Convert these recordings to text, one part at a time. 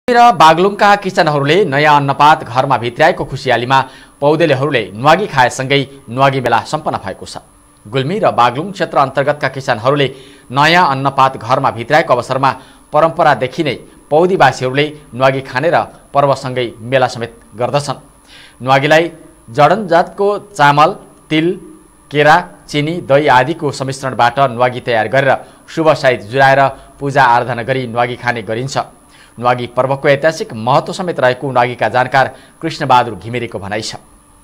र बागलुङका किचनहरूले नयाँ अन्नपात घरमा भित्र्याएको खुसियालीमा पौडेलेहरूले न्वागी खाएसँगै न्वागी मेला सम्पन्न भएको छ। गुल्मी र बागलुङ क्षेत्र अन्तर्गतका किसानहरूले नयाँ अन्नपात घरमा भित्र्याएको अवसरमा परम्परादेखि नै पौदीवासीहरूले न्वागी खाने र पर्वसँगै मेला समेत गर्दछन्। न्वागीलाई जडनजातको चामल, तिल, केरा, चिनी, दही आदिको सम्मिश्रणबाट न्वागी तयार गरेर शुभसाइत जुराएर पूजा आराधना गरी न्वागी खाने गरिन्छ। न्वागी पर्वको ऐतिहासिक महत्त्व समेत रहेको न्वागीका जानकार कृष्णबहादुर घिमिरेको भनाइ छ।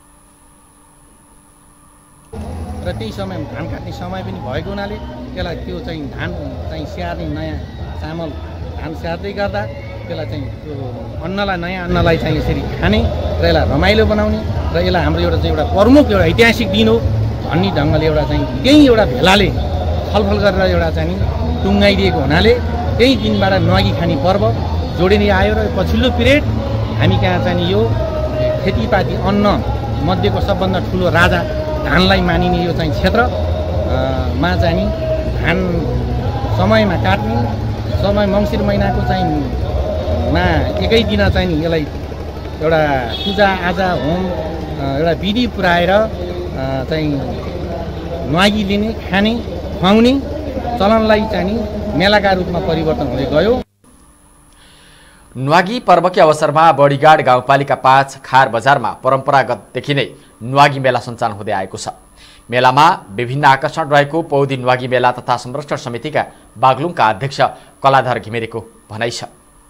र त्यही समय धान काट्ने समय पनि भएको हुनाले त्यसलाई त्यो चाहिँ धान चाहिँ स्याहार्ने नयाँ चामल धान स्याहार्दै गर्दा त्यसलाई चाहिँ त्यो अन्नलाई नयाँ अन्नलाई चाहिँ यसरी खाने र यसलाई रमाइलो बनाउने र यसलाई हाम्रो एउटा चाहिँ एउटा प्रमुख एउटा ऐतिहासिक दिन हो भन्ने ढङ्गले एउटा चाहिँ त्यही एउटा भेलाले छलफल गरेर एउटा चाहिँ टुङ्गाइदिएको हुनाले त्यही दिनबाट न्वागी खाने पर्व जोडिँदै आयो र पछिल्लो पिरियड हामी कहाँ चाहिँ यो खेतीपाती अन्न मध्येको सबभन्दा ठुलो राजा धानलाई मानिने यो चाहिँ क्षेत्रमा चाहिँ धान समयमा काट्ने समय मङ्सिर महिनाको चाहिँ मा एकै दिन चाहिँ यसलाई एउटा पूजा आजा होम एउटा विधि पुऱ्याएर चाहिँ न्वागी लिने खाने खुवाउने चलनलाई चाहिँ मेलाका रूपमा परिवर्तन हुँदै गयो। न्वागी पर्वकै अवसरमा बडीगाड गाउँपालिका 5 खार बजारमा परम्परागतदेखि नै न्वागी मेला सञ्चालन हुँदै आएको छ। मेलामा विभिन्न आकर्षण रहेको पौदी न्वागी मेला तथा संरक्षण समितिका बागलुङका अध्यक्ष कलाधर घिमिरेको भनाइ छ।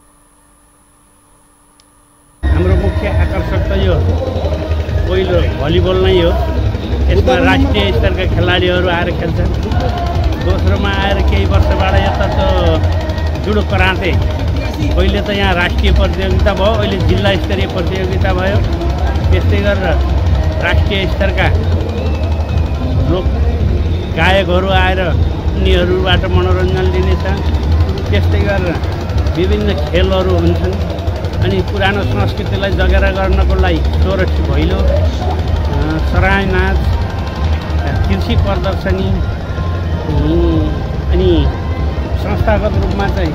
हाम्रो मुख्य आकर्षण त यो पहिलो भलिबल नै हो। यसमा राष्ट्रिय स्तरका खेलाडीहरू आएर खेल्छन्। दोस्रोमा आएर केही वर्षबाट यता त जुडो कराटे, पहिले त यहाँ राष्ट्रिय प्रतियोगिता भयो, अहिले जिल्ला स्तरीय प्रतियोगिता भयो। त्यस्तै गरेर राष्ट्रिय स्तरका लोक गायकहरू आएर उनीहरूबाट मनोरञ्जन लिनेछ। त्यस्तै गरेर विभिन्न खेलहरू हुन्छन्। अनि पुरानो संस्कृतिलाई जगेरा गर्नको लागि चौरस्ती भैलो, सराय नाच, कृषि प्रदर्शनी अनि संस्थागत रूपमा चाहिँ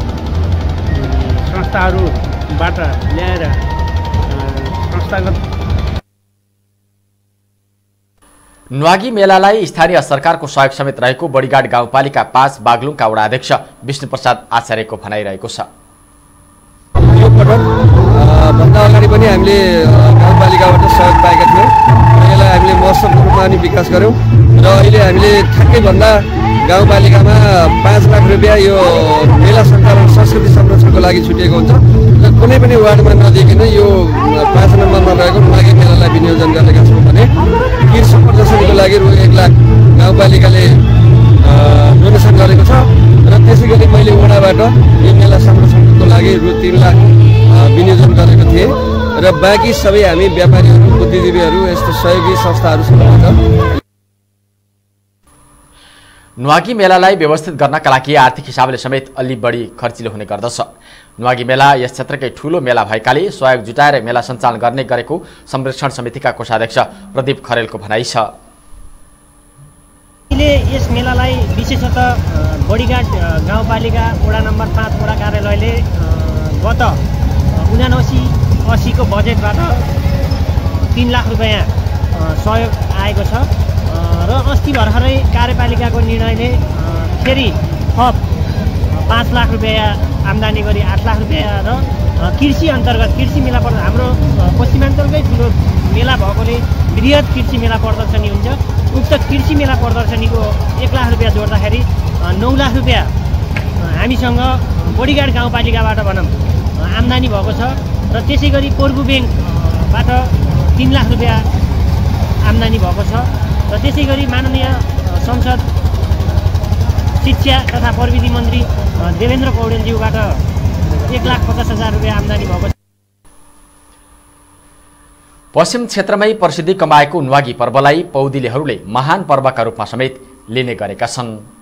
संस्थाहरूबाट ल्याएर संस्थागत न्वागी मेलालाई स्थानीय सरकारको सहयोग समेत रहेको बडीगाड गाउँपालिका 5 बागलुङका वडा अध्यक्ष विष्णुप्रसाद आचार्यको भनाइरहेको छ। यो पटक भन्दा अगाडि पनि हामीले गाउँपालिकाबाट सहयोग पाएका थियौँ र यसलाई हामीले महोत्सवको रूपमा पनि विकास गऱ्यौँ र अहिले हामीले ठ्याक्कै भन्दा गाउँपालिकामा 5 लाख रुपियाँ यो मेला सञ्चालन संस्कृति संरक्षणको लागि छुटिएको हुन्छ र कुनै पनि वार्डमा नदिइकन यो 5 नम्बरमा रहेको न्वागी मेलालाई विनियोजन गरेका छौँ भने कृषि प्रदर्शनीको लागि रु 1 लाख गाउँपालिकाले डोनेसन गरेको छ र त्यसै गरी मैले वडाबाट यो मेला संरक्षणको लागि रु 3 लाख विनियोजन गरेको थिएँ र बाँकी सबै हामी व्यापारीहरू, बुद्धिजीवीहरू, यस्तो सहयोगी संस्थाहरूसँग छ। न्वागी मेलालाई व्यवस्थित गर्नका लागि आर्थिक हिसाबले समेत अलि बढी खर्चिलो हुने गर्दछ। न्वागी मेला यस क्षेत्रकै ठूलो मेला भएकाले सहयोग जुटाएर मेला सञ्चालन गर्ने गरेको संरक्षण समितिका कोषाध्यक्ष प्रदीप खरेलको भनाइ छ। यस मेलालाई विशेषतः बडीगाड गाउँपालिका वडा नम्बर 5 वडा कार्यालयले गत 79-80 को बजेटबाट 3 लाख रुपियाँ सहयोग आएको छ र अस्ति भर्खरै कार्यपालिकाको निर्णयले फेरि थप 5 लाख रुपियाँ आम्दानी गरी 8 लाख रुपियाँ र कृषि अन्तर्गत कृषि मेला हाम्रो पश्चिमाञ्चलकै ठुलो मेला भएकोले वृहत कृषि मेला प्रदर्शनी हुन्छ। उक्त कृषि मेला प्रदर्शनीको 1 लाख रुपियाँ जोड्दाखेरि 9 लाख रुपियाँ हामीसँग बडीगाड गाउँपालिकाबाट भनौँ आम्दानी भएको छ र त्यसै गरी पूर्व ब्याङ्कबाट 3 लाख रुपियाँ आम्दानी भएको छ र त्यसै गरी माननीय संसद शिक्षा तथा प्रविधि मन्त्री देवेन्द्र पौडेलज्यूबाट 1,50,000 रुपियाँ आम्दानी भएको छ। पश्चिम क्षेत्रमै प्रसिद्धि कमाएको न्वागी पर्वलाई पौदिलेहरूले महान पर्वका रूपमा समेत लिने गरेका छन्।